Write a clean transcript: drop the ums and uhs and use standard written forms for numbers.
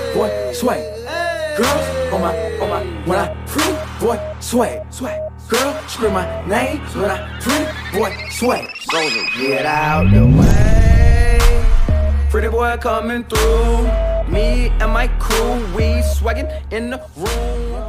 boy, sway. Girls when I free, boy, sway. Girl, scream my name when I free, boy, sway. Soldier, get out the way. Pretty boy coming through. Me and my crew, we swaggin' in the room.